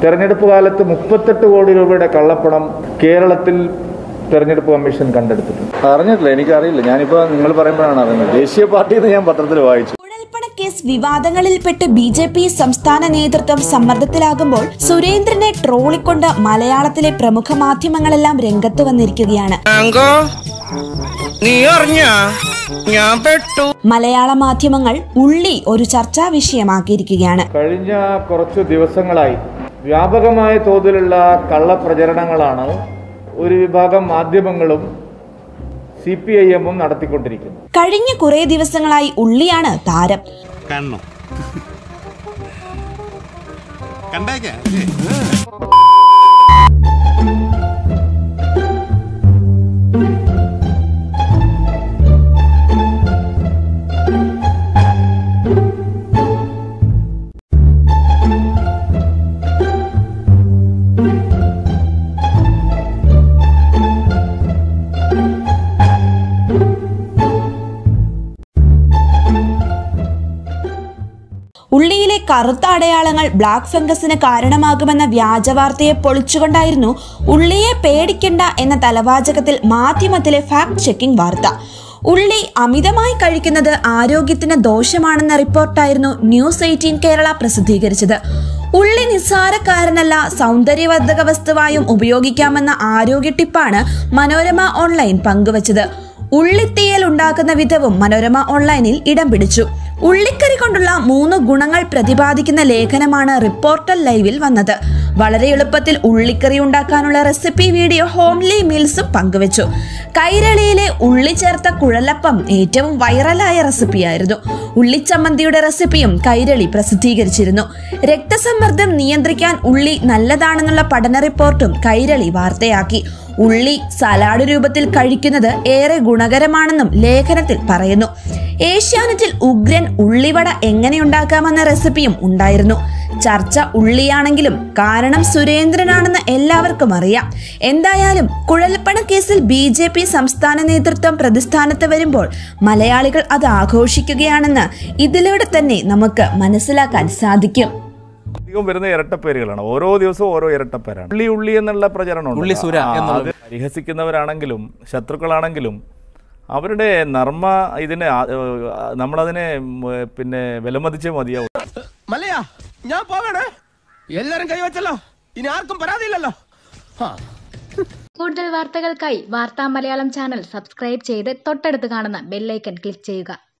തെരഞ്ഞെടുപ്പ് കാലത്ത് 38 കോടി രൂപയുടെ കള്ളപ്പണം കേരളത്തിൽ തെരഞ്ഞെടുപ്പ് കമ്മീഷൻ കണ്ടെടുത്തിട്ടുണ്ട്. അറിഞ്ഞിട്ടില്ല, എനിക്കറിയില്ല. ഞാനിപ്പോൾ നിങ്ങൾ പറയുമ്പോഴാണ് അറിയുന്നത്. ദേശീയ പാർട്ടിയിൽ ഞാൻ പത്രത്തിൽ വായിച്ചു. കുഴൽപ്പണ കേസ് വിവാദങ്ങളിൽപ്പെട്ട് BJP സംസ്ഥാന നേതൃത്വം സമ്മർദ്ദത്തിലാകുമ്പോൾ സുരേന്ദ്രനെ ട്രോളിക്കൊണ്ട് മലയാളത്തിലെ പ്രമുഖ മാധ്യമങ്ങളെല്ലാം രംഗത്ത് വന്നിരിക്കുകയാണ്. മലയാള മാധ്യമങ്ങൾ ഉള്ളി ഒരു ചർച്ചാ വിഷയമാക്കിയിരിക്കുകയാണ്. കഴിഞ്ഞ കുറച്ചു ദിവസങ്ങളായി വ്യാപകമായ തോതിലുള്ള കള്ളപ്രചരണങ്ങളാണ് ഒരു വിഭാഗം മാധ്യമങ്ങളും CPIM-ഉം നടത്തിക്കൊണ്ടിരിക്കുന്നത്. കഴിഞ്ഞ കുറെ ദിവസങ്ങളായി ഉള്ളിയാണ് താരം. ഉള്ളിയിലെ കറുത്ത അടയാളങ്ങൾ ബ്ലാക്ക് ഫംഗസിന് കാരണമാകുമെന്ന വ്യാജവാർത്തയെ പൊളിച്ചുകൊണ്ടായിരുന്നു ഉള്ളിയെ പേടിക്കണ്ട എന്ന തലവാചകത്തിൽ മാധ്യമത്തിലെ ഫാക്ട് ചെക്കിംഗ് വാർത്ത. ഉള്ളി അമിതമായി കഴിക്കുന്നത് ആരോഗ്യത്തിന് ദോഷമാണെന്ന റിപ്പോർട്ടായിരുന്നു ന്യൂസ് 18 കേരള പ്രസിദ്ധീകരിച്ചത്. ഉള്ളി നിസ്സാരക്കാരനല്ല, സൗന്ദര്യവർദ്ധക വസ്തുവായും ഉപയോഗിക്കാമെന്ന ആരോഗ്യ ടിപ്പാണ് മനോരമ ഓൺലൈൻ പങ്കുവച്ചത്. ഉള്ളിത്തീയൽ ഉണ്ടാക്കുന്ന വിധവും മനോരമ ഓൺലൈനിൽ ഇടം പിടിച്ചു. ഉള്ളിക്കറി കൊണ്ടുള്ള 3 ഗുണങ്ങൾ പ്രതിപാദിക്കുന്ന ലേഖനമാണ് റിപ്പോർട്ടർ ലൈവിൽ വന്നത്. വളരെ എളുപ്പത്തിൽ ഉള്ളിക്കറി ഉണ്ടാക്കാനുള്ള റെസിപ്പി വീഡിയോ ഹോംലി മീൽസും പങ്കുവച്ചു. കൈരളിയിലെ ഉള്ളി ചേർത്ത കുഴലപ്പം ഏറ്റവും വൈറലായ റെസിപ്പിയായിരുന്നു. ഉള്ളിച്ചമ്മന്തിയുടെ റെസിപ്പിയും കൈരളി പ്രസിദ്ധീകരിച്ചിരുന്നു. രക്തസമ്മർദ്ദം നിയന്ത്രിക്കാൻ ഉള്ളി നല്ലതാണെന്നുള്ള പഠന റിപ്പോർട്ടും കൈരളി വാർത്തയാക്കി. ഉള്ളി സലാഡ് രൂപത്തിൽ കഴിക്കുന്നത് ഏറെ ഗുണകരമാണെന്നും ലേഖനത്തിൽ പറയുന്നു. ഏഷ്യാനെറ്റിൽ ഉഗ്രൻ ഉള്ളിവട എങ്ങനെയുണ്ടാക്കാമെന്ന റെസിപ്പിയും ഉണ്ടായിരുന്നു. ചർച്ച ഉള്ളിയാണെങ്കിലും കാരണം സുരേന്ദ്രനാണെന്ന് എല്ലാവർക്കും അറിയാം. എന്തായാലും കുഴൽപ്പണ കേസിൽ BJP സംസ്ഥാന നേതൃത്വം പ്രതിസ്ഥാനത്ത് വരുമ്പോൾ മലയാളികൾ അത് ആഘോഷിക്കുകയാണെന്ന് ഇതിലൂടെ തന്നെ നമുക്ക് മനസ്സിലാക്കാൻ സാധിക്കും. വരുന്ന ഇരട്ടപ്പേരുകളാണ്, ഓരോ ദിവസവും ഓരോ ഇരട്ടപ്പേരാണ്. ഉള്ളി എന്നുള്ള പ്രചരണം പരിഹസിക്കുന്നവരാണെങ്കിലും ശത്രുക്കളാണെങ്കിലും അവരുടെ നർമ്മ ഇതിനെ നമ്മളതിനെ പിന്നെ വിലമതിച്ചേ മതിയാവും. ഞാൻ പോകണേ, എല്ലാരും കൈവച്ചല്ലോ, ഇനി ആർക്കും പരാതിയില്ലല്ലോ. കൂടുതൽ വാർത്തകൾക്കായി വാർത്താ മലയാളം ചാനൽ സബ്സ്ക്രൈബ് ചെയ്ത് തൊട്ടടുത്ത് കാണുന്ന ബെല്ലൈക്കൺ ക്ലിക്ക് ചെയ്യുക.